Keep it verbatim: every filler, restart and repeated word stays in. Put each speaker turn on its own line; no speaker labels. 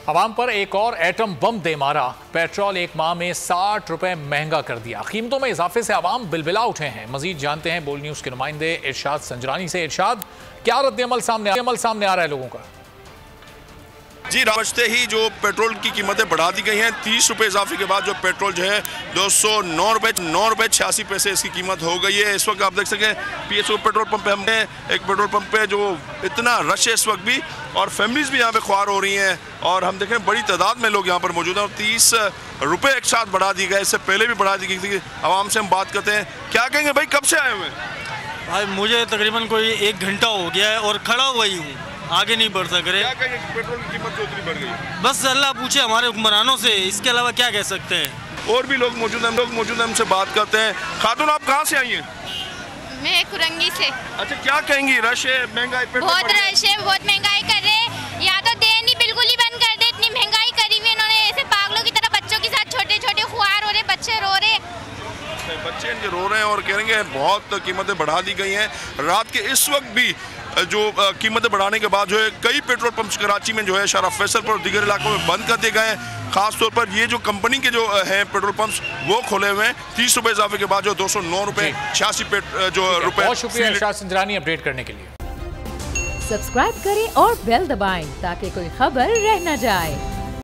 अवाम पर एक और एटम बम दे मारा। पेट्रोल एक माह में साठ रुपए महंगा कर दिया। कीमतों में इजाफे से अवाम बिलबिला उठे हैं। मजीद जानते हैं बोल न्यूज के नुमाइंदे इरशाद संजरानी से। इरशाद, क्या रद्द अमल सामने अमल सामने आ रहा है लोगों का?
जी, बजते ही जो पेट्रोल की कीमतें बढ़ा दी गई हैं। तीस रुपये इजाफे के बाद जो पेट्रोल जो है दो सौ नौ रुपये नौ रुपये छियासी पैसे इसकी कीमत हो गई है। इस वक्त आप देख सकें P S O petrol pump पे हमने एक पेट्रोल पंप पे जो इतना रश है इस वक्त भी, और फैमिलीज भी यहाँ पे ख्वार हो रही हैं, और हम देखें बड़ी तादाद में लोग यहाँ पर मौजूद हैं। और तीस रुपये एक साथ बढ़ा दी गए, इससे पहले भी बढ़ा दी गई थी। आवाम से हम बात करते हैं, क्या कहेंगे भाई, कब से आए हुए हैं?
भाई मुझे तकरीबन कोई एक घंटा हो गया है और खड़ा हुआ ही हूँ, आगे नहीं बढ़ सक रहे।
क्या कहेंगे पेट्रोल की कीमत जो उतनी बढ़ गई?
बस अल्लाह पूछे हमारे हुक्मरानों से, इसके अलावा क्या कह सकते हैं।
और भी लोग मौजूद हैं, लोग मौजूद हैं, हमसे बात करते हैं। खातून, आप कहाँ से आई हैं?
मैं कुरंगी से।
अच्छा, क्या कहेंगी, रश है, महंगाई?
बहुत रश है, बहुत महंगाई कर रहे हैं। या तो देन ही बिल्कुल ही बंद कर दे, इतनी महंगाई करी हुई इन्होंने। ऐसे पागलों की तरह बच्चों के साथ छोटे छोटे खुआर हो रहे, बच्चे रो रहे,
बच्चे इनके रो रहे हैं और कहेंगे बहुत कीमतें बढ़ा दी गई हैं। रात के इस वक्त भी जो कीमतें बढ़ाने के बाद जो है कई पेट्रोल पंप्स कराची में जो है शारा फैसल और दीगर इलाकों में बंद कर दिए गए हैं। खासतौर पर ये जो कंपनी के जो हैं पेट्रोल पंप्स वो खोले हुए हैं। तीस रुपये इजाफे के बाद जो दो सौ नौ रुपये छियासी जो रुपये।
बहुत शुक्रिया इरशाद संजरानी अपडेट करने के लिए।
सब्सक्राइब करें और बेल दबाएं ताकि कोई खबर रह न जाए।